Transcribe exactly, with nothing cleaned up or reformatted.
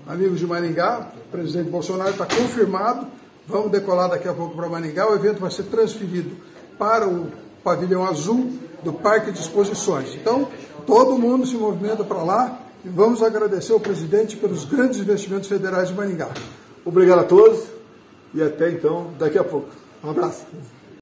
amigos de Maringá, o presidente Bolsonaro está confirmado, vamos decolar daqui a pouco para Maringá, o evento vai ser transferido para o pavilhão azul do Parque de Exposições. Então, todo mundo se movimenta para lá e vamos agradecer ao presidente pelos grandes investimentos federais de Maringá. Obrigado a todos e até então, daqui a pouco. Um abraço.